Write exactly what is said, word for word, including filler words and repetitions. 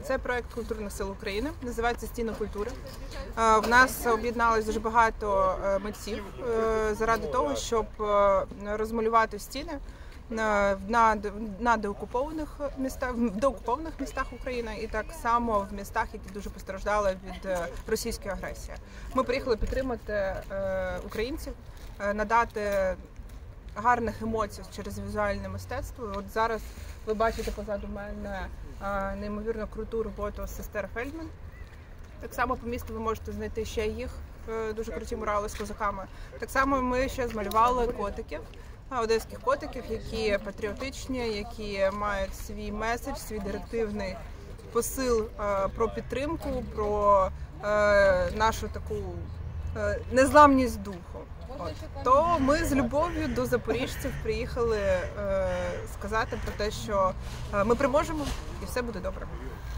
Це проект Культурних сил України, називається «Стіни культури». В нас об'єдналось дуже багато митців заради того, щоб розмалювати стіни на, на деокупованих містах, в деокупованих містах України і так само в містах, які дуже постраждали від російської агресії. Ми приїхали підтримати українців, надати гарних емоцій через візуальне мистецтво. От зараз ви бачите позаду мене неймовірно круту роботу сестер Фельдман. Так само по місту ви можете знайти ще їх, дуже круті мурали з козаками. Так само ми ще змалювали котиків, одеських котиків, які патріотичні, які мають свій меседж, свій директивний посил про підтримку, про нашу таку незламність духу. От. То ми з любов'ю до запоріжців приїхали е, сказати про те, що ми переможемо і все буде добре.